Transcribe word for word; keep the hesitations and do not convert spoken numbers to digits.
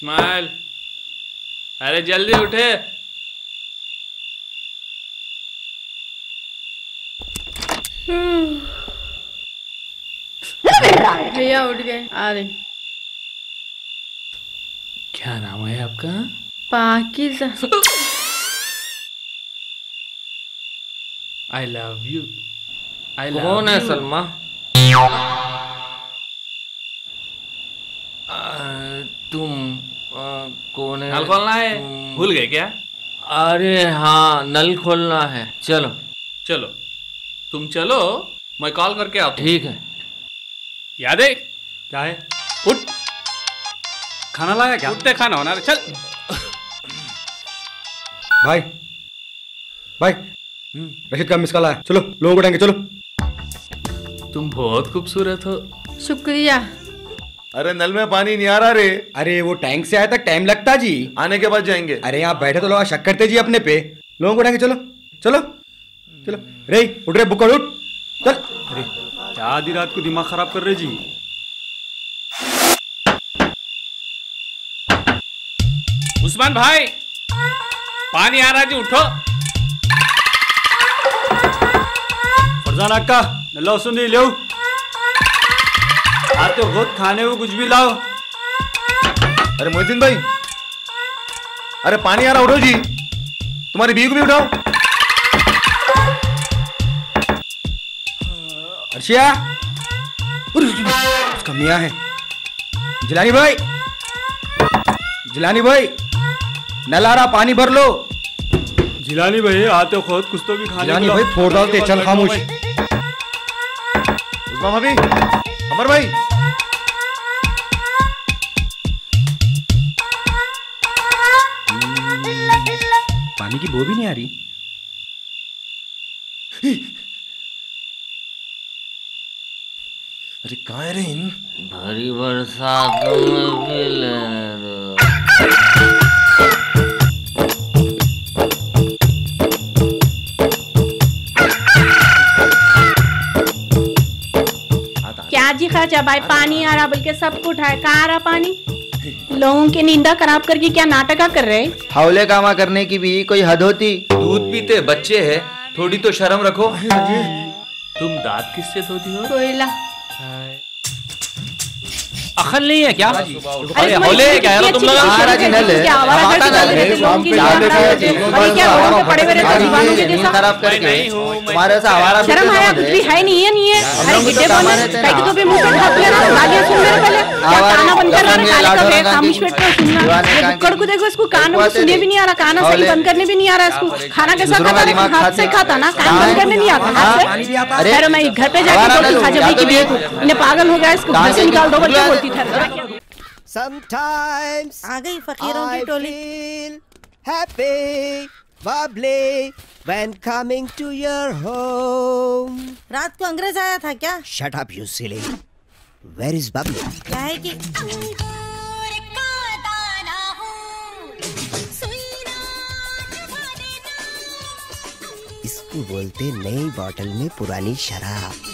Smile. अरे जल्दी उठे। भैया उठ गए। आ रहे। क्या नाम है आपका? Pakeezah. I love you. I love कौन है सलमा? तुम आ, कौन है? नल खोलना है। भूल गए क्या? अरे हाँ, नल खोलना है। चलो चलो, तुम चलो, मैं कॉल करके आता हूँ। ठीक है। याद है? क्या है? उठ। खाना लाया क्या? उठते खाना होना। चल भाई भाई रशीद का मिस कॉल आया, चलो लोगों को उठाएंगे। चलो। तुम बहुत खूबसूरत हो। शुक्रिया। अरे नल में पानी नहीं आ रहा रे। अरे वो टैंक से आया था, टाइम लगता जी। आने के बाद जाएंगे। अरे यहाँ बैठे तो लोग शक करते जी अपने पे। लोगों को उठाएंगे। चलो चलो चलो। रे उठ रे, बुक उठ चल। अरे क्या आधी रात को दिमाग खराब कर रहे जी? उस्मान भाई, पानी आ रहा जी, उठो। फरजान अक्का, नल्ला सुन दी लो। आज तो खुद खाने को कुछ भी लाओ। अरे मोहद्दीन भाई, अरे पानी आ रहा, उठो जी। तुम्हारी बीवी को भी उठाओ। अर्शिया, उसका मियाँ है। जिलानी भाई, जिलानी भाई, नल आ रहा, पानी भर लो। जिलानी भाई आते खुद कुछ तो भी खाने। जिलानी भाई फोड़ डालते, चल खामोश। उस्मान भाभी, अमर भाई, पानी की बू भी नहीं आ रही। अरे कहाँ है रे इन? भरी बरसात में भी लेने दो। क्या जी खाचा भाई, पानी आ रहा बल्कि सबको उठाए। कहाँ आ रहा पानी? लोगों की नींदा खराब करके क्या नाटका कर रहे? हौले कामा करने की भी कोई हद होती? दूध पीते बच्चे है, थोड़ी तो शर्म रखो। तुम दांत किससे धोती हो? कोयला। अखल नहीं है क्या? अरे होले क्या यार तुम लोग? क्या आवारा करके चल रहे थे लोगों की नींद खराब करके? अरे क्या रोड पे पड़े हुए रहते दीवानों के जैसा? खराब करके तुम्हारे से आवारा शर्म आया कुछ भी है नहीं है नहीं है। अरे गिट्टे बोलने कहीं तो भी मुंह पे ढक लेना। गालियां सुन मेरे पहले। क्या काना बंद कर रहा है? काले का बे खामोश बैठ कर सुनना। ये बुक्कड़ को देखो, इसको कान को सुनने भी नहीं आ रहा, काना सही बंद करने भी नहीं आ रहा इसको। खाना कैसा खाता है? हाथ से खाता ना, कान बंद करने नहीं आता हाथ से। अरे मैं घर पे जाके बोलती खाजा भाई की बेटी को, इन्हें पागल हो गया, इसको घर से निकाल दो बल्कि बोलती था। Sometimes आ गई फकीरों की टोली। happy, bubbly when coming to your home. रात को अंग्रेज आया था क्या? Shut up, you silly. Where is bubbly? क्या है कि इसको बोलते नई बोतल में पुरानी शराब।